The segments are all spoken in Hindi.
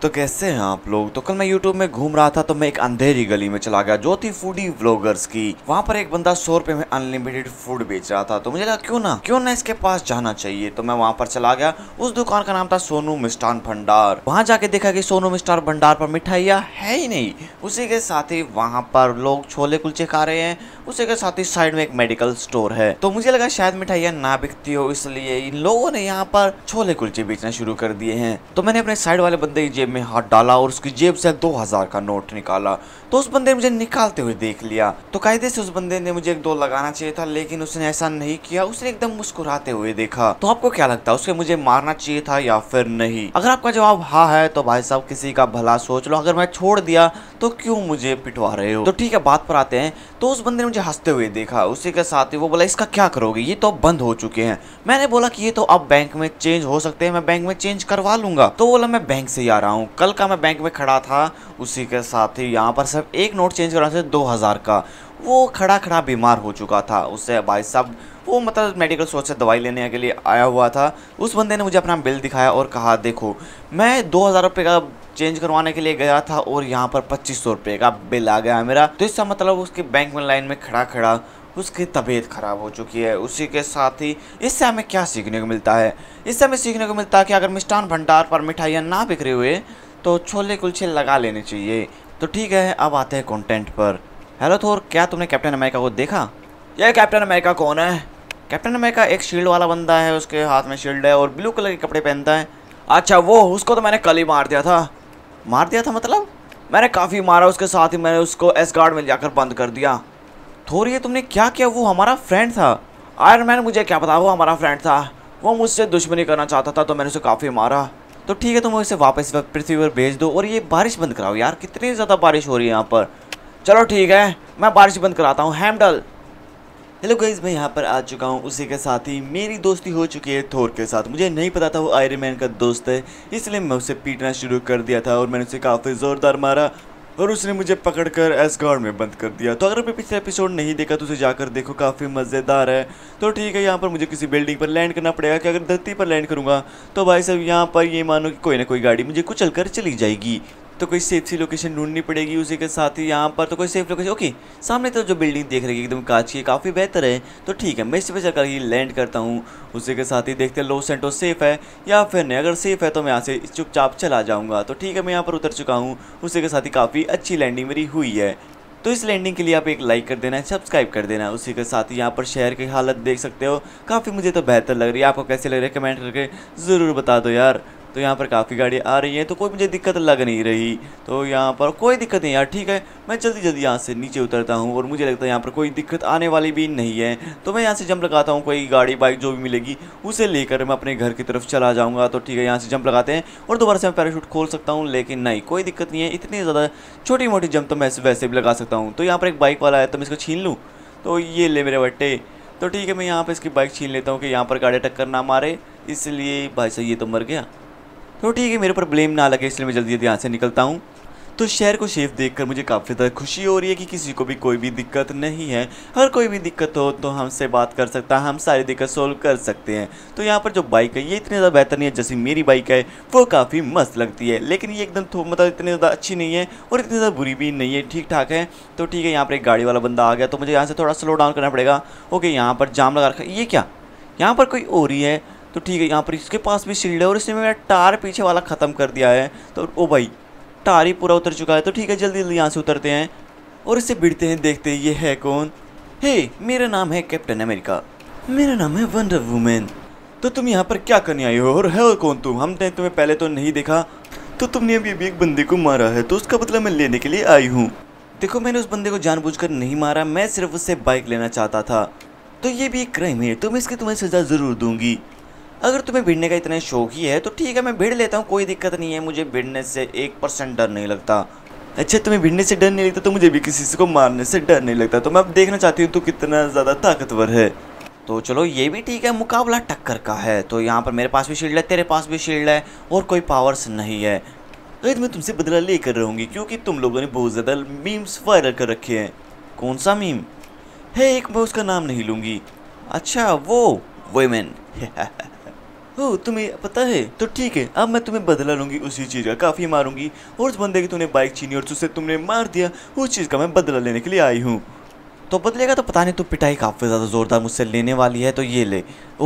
तो कैसे हैं आप लोग। तो कल मैं YouTube में घूम रहा था तो मैं एक अंधेरी गली में चला गया जो थी फूडी व्लॉगर्स की। वहाँ पर एक बंदा 100 रुपए में अनलिमिटेड फूड बेच रहा था तो मुझे लगा क्यों ना इसके पास जाना चाहिए। तो मैं वहाँ पर चला गया। उस दुकान का नाम था सोनू मिष्ठान भंडार। वहाँ जाके देखा कि सोनू मिष्ठान भंडार पर मिठाइयाँ है ही नहीं। उसी के साथ ही वहाँ पर लोग छोले कुलचे खा रहे हैं। उसी के साथ ही साइड में एक मेडिकल स्टोर है। तो मुझे लगा शायद मिठाइयाँ ना बिकती हो, इसलिए इन लोगों ने यहाँ पर छोले कुलचे बेचना शुरू कर दिए हैं। तो मैंने अपने साइड वाले बंदे की जेब में हाथ डाला और उसकी जेब से 2000 का नोट निकाला। तो उस बंदे ने मुझे निकालते हुए देख लिया। तो कायदे से उस बंदे ने मुझे 1-2 लगाना चाहिए था, लेकिन उसने ऐसा नहीं किया। उसने एकदम मुस्कुराते हुए देखा। तो आपको क्या लगता है, उसके मुझे मारना चाहिए था या फिर नहीं? अगर आपका जवाब हाँ है तो भाई साहब किसी का भला सोच लो। अगर मैं छोड़ दिया तो क्यों मुझे पिटवा रहे हो? तो ठीक है, बात पर आते हैं। तो उस बंदे ने मुझे हंसते हुए देखा। उसी के साथ ही वो बोला इसका क्या करोगे, ये तो बंद हो चुके हैं। मैंने बोला कि ये तो अब बैंक में चेंज हो सकते हैं, मैं बैंक में चेंज करवा लूंगा। तो बोला मैं बैंक से ही आ रहा हूँ, कल का मैं बैंक में खड़ा था। उसी के साथ ही यहाँ पर सिर्फ एक नोट चेंज करवाना था 2000 का। वो खड़ा बीमार हो चुका था। उससे भाई साहब वो मतलब मेडिकल स्टोर से दवाई लेने के लिए आया हुआ था। उस बंदे ने मुझे अपना बिल दिखाया और कहा देखो मैं 2000 रुपये का चेंज करवाने के लिए गया था और यहाँ पर 2500 रुपये का बिल आ गया मेरा। तो इसका मतलब उसके बैंक में लाइन में खड़ा उसकी तबीयत खराब हो चुकी है। उसी के साथ ही इससे हमें क्या सीखने को मिलता है? इससे हमें सीखने को मिलता है कि अगर मिष्ठान भंडार पर मिठाइयाँ ना बिक रही हुए तो छोले कुलचे लगा लेने चाहिए। तो ठीक है, अब आते हैं कंटेंट पर। हेलो थोर, क्या तुमने कैप्टन अमेरिका को देखा? यह कैप्टन अमेरिका कौन है? कैप्टन अमेरिका एक शील्ड वाला बंदा है, उसके हाथ में शील्ड है और ब्लू कलर के कपड़े पहनता है। अच्छा वो, उसको तो मैंने कल ही मार दिया था। मार दिया था मतलब? मैंने काफ़ी मारा, उसके साथ ही मैंने उसको एसगार्ड में जाकर बंद कर दिया। थोड़ी ये तुमने क्या किया? वो हमारा फ्रेंड था। आयरन मैन, मुझे क्या पता वो हमारा फ्रेंड था। वो मुझसे दुश्मनी करना चाहता था तो मैंने उसे काफ़ी मारा। तो ठीक है, तुम इसे वापस पृथ्वी पर भेज दो और ये बारिश बंद कराओ यार, कितनी ज़्यादा बारिश हो रही है यहाँ पर। चलो ठीक है, मैं बारिश बंद कराता हूँ। हैमडल। हेलो गाइस, मैं यहाँ पर आ चुका हूँ। उसी के साथ ही मेरी दोस्ती हो चुकी है थोर के साथ। मुझे नहीं पता था वो आयरन मैन का दोस्त है, इसलिए मैं उसे पीटना शुरू कर दिया था और मैंने उसे काफ़ी ज़ोरदार मारा और उसने मुझे पकड़कर एसगार्ड में बंद कर दिया। तो अगर आपने पिछले एपिसोड नहीं देखा तो उसे जाकर देखो, काफ़ी मज़ेदार है। तो ठीक है, यहाँ पर मुझे किसी बिल्डिंग पर लैंड करना पड़ेगा कि अगर धरती पर लैंड करूँगा तो भाई साहब यहाँ पर ये मानो कि कोई ना कोई गाड़ी मुझे कुचल कर चली जाएगी। तो कोई सेफ सी लोकेशन ढूंढनी पड़ेगी। उसी के साथ ही यहाँ पर तो कोई सेफ लोकेशन। ओके, सामने तो जो बिल्डिंग देख रही है एकदम कांच की, काफ़ी बेहतर है। तो ठीक है, मैं इस पे जाकर ही लैंड करता हूँ। उसी के साथ ही देखते हैं लॉस सैंटोस सेफ है या फिर नहीं। अगर सेफ है तो मैं यहाँ से चुपचाप चला जाऊँगा। तो ठीक है, मैं यहाँ पर उतर चुका हूँ। उसी के साथ ही काफ़ी अच्छी लैंडिंग मेरी हुई है। तो इस लैंडिंग के लिए आप एक लाइक कर देना है, सब्सक्राइब कर देना है। उसी के साथ ही यहाँ पर शहर की हालत देख सकते हो, काफ़ी मुझे तो बेहतर लग रही है। आपको कैसे लग रही है कमेंट करके ज़रूर बता दो यार। तो यहाँ पर काफ़ी गाड़ियाँ आ रही हैं तो कोई मुझे दिक्कत लग नहीं रही। तो यहाँ पर कोई दिक्कत नहीं यार, ठीक है। मैं जल्दी यहाँ से नीचे उतरता हूँ और मुझे लगता है यहाँ पर कोई दिक्कत आने वाली भी नहीं है। तो मैं यहाँ से जंप लगाता हूँ, कोई गाड़ी बाइक जो भी मिलेगी उसे लेकर मैं अपने घर की तरफ चला जाऊँगा। तो ठीक है, यहाँ से जंप लगाते हैं और दोबारा से मैं पैराशूट खोल सकता हूँ, लेकिन नहीं, कोई दिक्कत नहीं है। इतनी ज़्यादा छोटी मोटी जंप तो मैं वैसे भी लगा सकता हूँ। तो यहाँ पर एक बाइक वाला है तो मैं इसको छीन लूँ। तो ये ले मेरे बट्टे। तो ठीक है, मैं यहाँ पर इसकी बाइक छीन लेता हूँ कि यहाँ पर गाड़ी टक्कर ना मारे। इसलिए भाई साहब ये तो मर गया। तो ठीक है, मेरे ऊपर ब्लेम ना लगे, इसलिए मैं जल्दी यहाँ से निकलता हूँ। तो शहर को सेफ देखकर मुझे काफ़ी ज़्यादा खुशी हो रही है कि किसी को भी कोई भी दिक्कत नहीं है। अगर कोई भी दिक्कत हो तो हमसे बात कर सकता है, हम सारी दिक्कत सोल्व कर सकते हैं। तो यहाँ पर जो बाइक है ये इतनी ज़्यादा बेहतर नहीं है जैसी मेरी बाइक है, वो काफ़ी मस्त लगती है। लेकिन ये एकदम मतलब इतनी ज़्यादा अच्छी नहीं है और इतनी ज़्यादा बुरी भी नहीं है, ठीक ठाक है। तो ठीक है, यहाँ पर एक गाड़ी वाला बंदा आ गया तो मुझे यहाँ से थोड़ा स्लो डाउन करना पड़ेगा। ओके, यहाँ पर जाम लगा रखा है। ये क्या, यहाँ पर कोई हो रही है? तो ठीक है, यहाँ पर इसके पास भी शील्ड है और इसने मेरा टायर पीछे वाला ख़त्म कर दिया है। तो ओ भाई, टायर ही पूरा उतर चुका है। तो ठीक है, जल्दी जल्दी यहाँ से उतरते हैं और इससे भिड़ते हैं, देखते हैं ये है कौन। हे, मेरा नाम है कैप्टन अमेरिका। मेरा नाम है वंडर वुमेन। तो तुम यहाँ पर क्या करने आई हो और है कौन तुम? हमने तुम्हें पहले तो नहीं देखा। तो तुमने अभी एक बंदे को मारा है तो उसका बदला मैं लेने के लिए आई हूँ। देखो, मैंने उस बंदे को जानबूझकर नहीं मारा, मैं सिर्फ उससे बाइक लेना चाहता था। तो ये भी एक क्राइम है, तो मैं इसकी तुम्हें सज़ा ज़रूर दूंगी। अगर तुम्हें भिड़ने का इतना शौक ही है तो ठीक है, मैं भिड़ लेता हूँ, कोई दिक्कत नहीं है। मुझे भिड़ने से 1% डर नहीं लगता। अच्छा, तुम्हें भिड़ने से डर नहीं लगता तो मुझे भी किसी को मारने से डर नहीं लगता। तो मैं अब देखना चाहती हूँ तू कितना ज़्यादा ताकतवर है। तो चलो ये भी ठीक है, मुकाबला टक्कर का है। तो यहाँ पर मेरे पास भी शील्ड है, तेरे पास भी शील्ड है और कोई पावर्स नहीं है। अगर मैं तुमसे बदला लेकर रहूँगी क्योंकि तुम लोगों ने बहुत ज़्यादा मीम्स वायरल कर रखे हैं। कौन सा मीम है? एक मैं उसका नाम नहीं लूँगी। अच्छा, वो वुमेन। हो तुम्हें पता है, तो ठीक है, अब मैं तुम्हें बदला लूंगी उसी चीज़ का, काफ़ी मारूंगी। और उस बंदे की तूने बाइक छीनी और उसे तुमने मार दिया, उस चीज़ का मैं बदला लेने के लिए आई हूँ। तो बदलेगा तो पता नहीं, तो पिटाई काफ़ी ज़्यादा ज़ोरदार मुझसे लेने वाली है, तो ये ले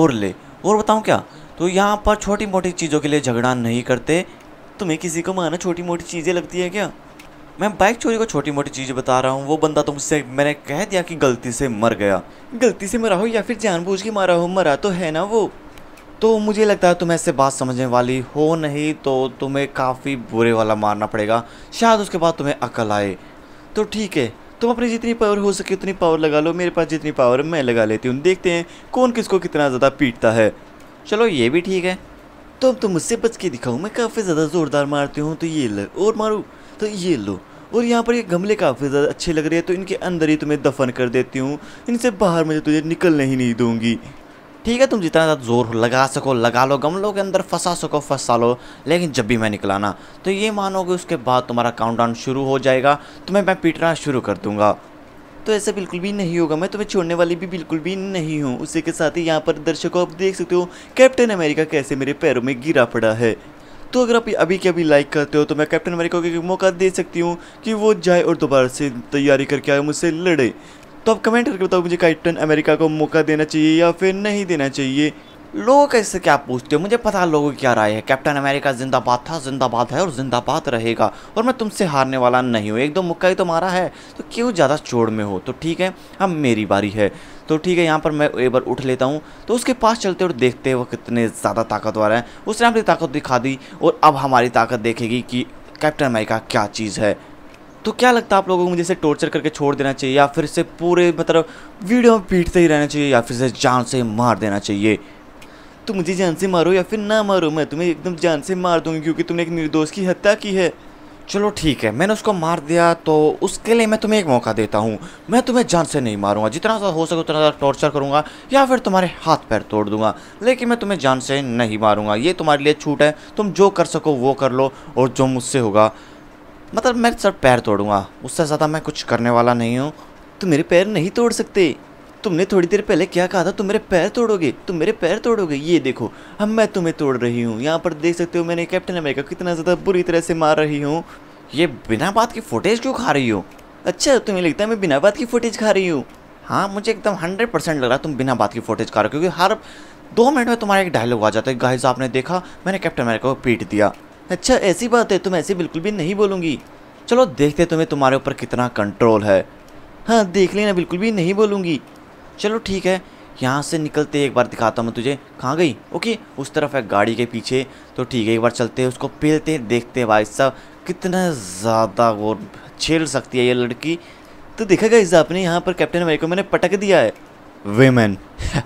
और बताऊँ क्या। तो यहाँ पर छोटी मोटी चीज़ों के लिए झगड़ा नहीं करते। तुम्हें किसी को मारना छोटी मोटी चीज़ें लगती है क्या? मैं बाइक चोरी को छोटी मोटी चीज़ें बता रहा हूँ। वो बंदा तो मुझसे, मैंने कह दिया कि गलती से मर गया। गलती से मरा हो या फिर जानबूझ के मारा हो, मरा तो है ना वो। तो मुझे लगता है तुम ऐसे बात समझने वाली हो नहीं, तो तुम्हें काफ़ी बुरे वाला मारना पड़ेगा, शायद उसके बाद तुम्हें अकल आए। तो ठीक है, तुम अपनी जितनी पावर हो सके उतनी पावर लगा लो, मेरे पास जितनी पावर मैं लगा लेती हूँ, देखते हैं कौन किसको कितना ज़्यादा पीटता है। चलो ये भी ठीक है, तो अब तुम मुझसे बच के दिखाओ, मैं काफ़ी ज़्यादा ज़ोरदार मारती हूँ। तो ये लो और मारूँ, तो ये लो। और यहाँ पर ये गमले काफ़ी ज़्यादा अच्छे लग रहे हैं, तो इनके अंदर ही तुम्हें दफन कर देती हूँ, इनसे बाहर मुझे तुझे निकलने ही नहीं दूंगी। ठीक है, तुम जितना ज़्यादा जोर लगा सको लगा लो, गमलों के अंदर फंसा सको फंसा लो, लेकिन जब भी मैं निकलाना तो ये मानोगे, उसके बाद तुम्हारा काउंटडाउन शुरू हो जाएगा, तुम्हें मैं पीटना शुरू कर दूंगा। तो ऐसा बिल्कुल भी नहीं होगा, मैं तुम्हें छोड़ने वाली भी बिल्कुल भी नहीं हूँ। उसी के साथ ही यहाँ पर दर्शकों आप देख सकते हो कैप्टन अमेरिका कैसे मेरे पैरों में गिरा पड़ा है। तो अगर आप अभी के अभी लाइक करते हो तो मैं कैप्टन अमेरिका को एक मौका दे सकती हूँ कि वो जाए और दोबारा से तैयारी करके आए, मुझसे लड़े। तो आप कमेंट करके बताओ मुझे कैप्टन अमेरिका को मौका देना चाहिए या फिर नहीं देना चाहिए। लोग कैसे क्या पूछते हो, मुझे पता लोगों की क्या राय है। कैप्टन अमेरिका जिंदाबाद था, जिंदाबाद है और जिंदाबाद रहेगा, और मैं तुमसे हारने वाला नहीं हूँ। एक दो मुक्का ही तो मारा है, तो क्यों ज़्यादा चोड़ में हो। तो ठीक है, अब मेरी बारी है। तो ठीक है, यहाँ पर मैं एक बार उठ लेता हूँ, तो उसके पास चलते और देखते वो कितने ज़्यादा ताकतवर हैं। उसने अपनी ताकत दिखा दी और अब हमारी ताकत देखेगी कि कैप्टन अमेरिका क्या चीज़ है। तो क्या लगता है आप लोगों को, मुझे इसे टॉर्चर करके छोड़ देना चाहिए या फिर इसे पूरे मतलब वीडियो में पीटते ही रहना चाहिए या फिर इसे जान से मार देना चाहिए। तो मुझे जान से मारो या फिर ना मारो, मैं तुम्हें एकदम जान से मार दूंगी क्योंकि तुमने एक निर्दोष की हत्या की है। चलो ठीक है, मैंने उसको मार दिया, तो उसके लिए मैं तुम्हें एक मौका देता हूँ। मैं तुम्हें जान से नहीं मारूंगा, जितना ज़्यादा हो सके उतना ज़्यादा टॉर्चर करूँगा या फिर तुम्हारे हाथ पैर तोड़ दूंगा, लेकिन मैं तुम्हें जान से नहीं मारूंगा। ये तुम्हारे लिए छूट है, तुम जो कर सको वो कर लो, और जो मुझसे होगा मतलब मैं सिर्फ पैर तोड़ूंगा, उससे ज़्यादा मैं कुछ करने वाला नहीं हूँ। तुम मेरे पैर नहीं तोड़ सकते। तुमने थोड़ी देर पहले क्या कहा था, तुम मेरे पैर तोड़ोगे, तुम मेरे पैर तोड़ोगे। ये देखो, अब मैं तुम्हें तोड़ रही हूँ। यहाँ पर देख सकते हो मैंने कैप्टन अमेरिका कितना ज़्यादा बुरी तरह से मार रही हूँ। ये बिना बात की फुटेज क्यों खा रही हो? अच्छा, तुम्हें लगता है मैं बिना बात की फुटेज खा रही हूँ? हाँ, मुझे एकदम 100% लग रहा है तुम बिना बात की फुटेज खा रहे हो, क्योंकि हर 2 मिनट में तुम्हारा एक डायलॉग आ जाता है, गाइस आपने देखा मैंने कैप्टन अमेरिका को पीट दिया। अच्छा ऐसी बात है, तुम ऐसे बिल्कुल भी नहीं बोलूँगी। चलो देखते तुम्हें तुम्हारे ऊपर कितना कंट्रोल है। हाँ देख लेना, बिल्कुल भी नहीं बोलूँगी। चलो ठीक है, यहाँ से निकलते एक बार दिखाता हूँ मैं तुझे। कहाँ गई? ओके, उस तरफ है गाड़ी के पीछे। तो ठीक है, एक बार चलते हैं, उसको पेलते हैं, देखते हैं भाई साहब कितना ज़्यादा वो झेल सकती है ये लड़की। तो देखा गाइस आपने, यहाँ पर कैप्टन अमेरिका को मैंने पटक दिया है। विमेन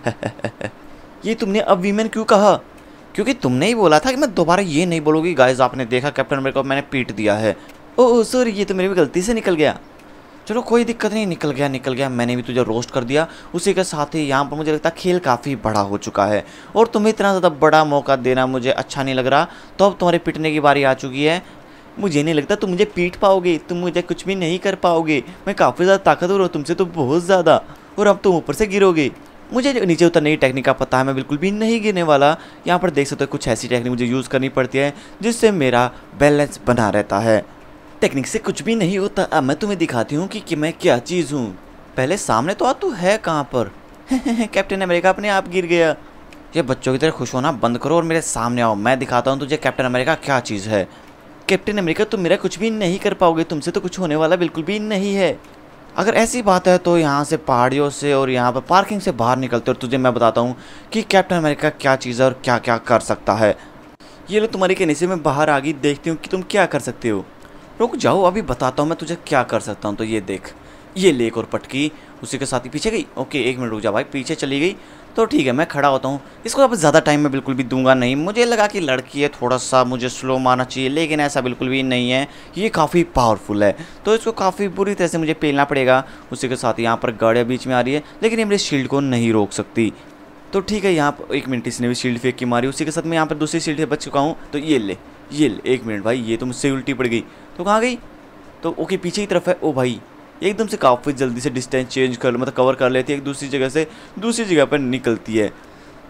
ये तुमने अब विमेन क्यों कहा? क्योंकि तुमने ही बोला था कि मैं दोबारा ये नहीं बोलूँगी। गाइस आपने देखा कैप्टन अमेरिका को मैंने पीट दिया है। ओह सॉरी, ये तो मेरी भी गलती से निकल गया। चलो कोई दिक्कत नहीं, निकल गया, मैंने भी तुझे रोस्ट कर दिया। उसी के साथ ही यहाँ पर मुझे लगता है खेल काफ़ी बड़ा हो चुका है और तुम्हें इतना ज़्यादा बड़ा मौका देना मुझे अच्छा नहीं लग रहा। तो अब तुम्हारे पिटने की बारी आ चुकी है। मुझे नहीं लगता तुम मुझे पीट पाओगे, तुम मुझे कुछ भी नहीं कर पाओगे। मैं काफ़ी ज़्यादा ताकतवर हूँ तुमसे तो बहुत ज़्यादा, और अब तुम ऊपर से गिरोगे। मुझे नीचे उतरने की टेक्निक का पता है, मैं बिल्कुल भी नहीं गिरने वाला। यहाँ पर देख सकते हो कुछ ऐसी टेक्निक मुझे यूज़ करनी पड़ती है जिससे मेरा बैलेंस बना रहता है। टेक्निक से कुछ भी नहीं होता। अब मैं तुम्हें दिखाती हूँ कि मैं क्या चीज़ हूँ। पहले सामने तो आ, तू है कहाँ पर? कैप्टन अमेरिका अपने आप गिर गया। ये बच्चों की तरह खुश होना बंद करो और मेरे सामने आओ, मैं दिखाता हूँ तुझे कैप्टन अमेरिका क्या चीज़ है। कैप्टन अमेरिका तुम मेरा कुछ भी नहीं कर पाओगे, तुमसे तो कुछ होने वाला बिल्कुल भी नहीं है। अगर ऐसी बात है तो यहाँ से पहाड़ियों से और यहाँ पर पार्किंग से बाहर निकलते और तुझे मैं बताता हूँ कि कैप्टन अमेरिका क्या चीज़ है और क्या क्या कर सकता है। ये लो तुम्हारे कहने से मैं बाहर आ गई, देखती हूँ कि तुम क्या कर सकते हो। रुक जाओ, अभी बताता हूँ मैं तुझे क्या कर सकता हूँ। तो ये देख, ये ले एक और पटकी, उसी के साथ ही पीछे गई। ओके 1 मिनट रुक जा भाई, पीछे चली गई। तो ठीक है, मैं खड़ा होता हूँ। इसको अब ज़्यादा टाइम मैं बिल्कुल भी दूंगा नहीं। मुझे लगा कि लड़की है, थोड़ा सा मुझे स्लो मारना चाहिए, लेकिन ऐसा बिल्कुल भी नहीं है। ये काफ़ी पावरफुल है, तो इसको काफ़ी बुरी तरह से मुझे पेलना पड़ेगा। उसी के साथ यहाँ पर गाड़ियाँ बीच में आ रही है, लेकिन ये मेरे शील्ड को नहीं रोक सकती। तो ठीक है, यहाँ पर 1 मिनट इसने भी शील्ड फेंक की मारी। उसी के साथ मैं यहाँ पर दूसरी शील्ड से बच चुका हूँ। तो ये ले 1 मिनट भाई, ये तो मुझसे उल्टी पड़ गई। तो कहाँ गई? तो ओके पीछे की तरफ है। ओ भाई, एकदम से काफ़ी जल्दी से डिस्टेंस चेंज कर मतलब कवर कर लेती है, एक दूसरी जगह से दूसरी जगह पर निकलती है।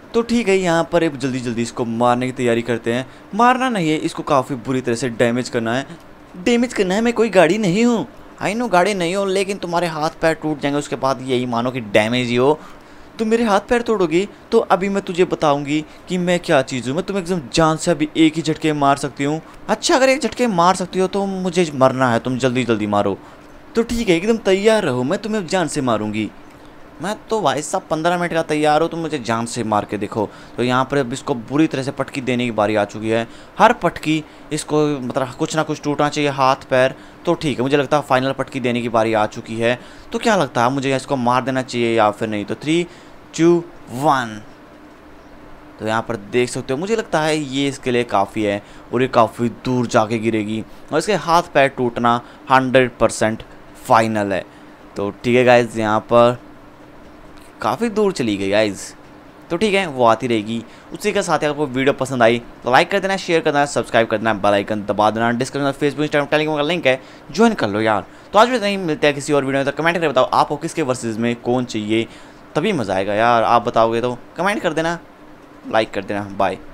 तो ठीक है, यहाँ पर अब जल्दी जल्दी इसको मारने की तैयारी करते हैं। मारना नहीं है, इसको काफ़ी बुरी तरह से डैमेज करना है। डैमेज करना है, मैं कोई गाड़ी नहीं हूँ। आई नो गाड़ी नहीं हो, लेकिन तुम्हारे हाथ पैर टूट जाएंगे उसके बाद, यही मानो कि डैमेज ही हो। तुम मेरे हाथ पैर तोड़ोगी तो अभी मैं तुझे बताऊंगी कि मैं क्या चीज़ हूँ। मैं तुम्हें एकदम जान से अभी एक ही झटके मार सकती हूँ। अच्छा, अगर एक झटके मार सकती हो तो मुझे मरना है, तुम जल्दी जल्दी मारो। तो ठीक है, एकदम तैयार रहो, मैं तुम्हें जान से मारूंगी। मैं तो भाई साहब 15 मिनट का तैयार हूँ, तुम मुझे जान से मार के देखो। तो यहाँ पर अब इसको बुरी तरह से पटकी देने की बारी आ चुकी है। हर पटकी इसको मतलब कुछ ना कुछ टूटना चाहिए, हाथ पैर। तो ठीक है, मुझे लगता है फाइनल पटकी देने की बारी आ चुकी है। तो क्या लगता है, मुझे इसको मार देना चाहिए या फिर नहीं? तो 3 2 1। तो यहाँ पर देख सकते हो, मुझे लगता है ये इसके लिए काफ़ी है और ये काफ़ी दूर जाके गिरेगी और इसके हाथ पैर टूटना 100% फाइनल है। तो ठीक है गाइज, यहाँ पर काफ़ी दूर चली गई गाइज। तो ठीक है, वो आती रहेगी। उसी के साथ ही आपको वीडियो पसंद आई तो लाइक कर देना, शेयर कर देना, सब्सक्राइब कर देना, बेल आइकन दबा देना। डिस्क्रिप्शन में फेसबुक, इंस्टाग्राम, टेलीग्राम का लिंक है, ज्वाइन कर लो यार। तो आज भी नहीं मिलते हैं किसी और वीडियो में। तो कमेंट करके बताओ आपको किसके वर्सेस में कौन चाहिए, तभी मज़ा आएगा यार। आप बताओगे तो कमेंट कर देना, लाइक कर देना। बाय।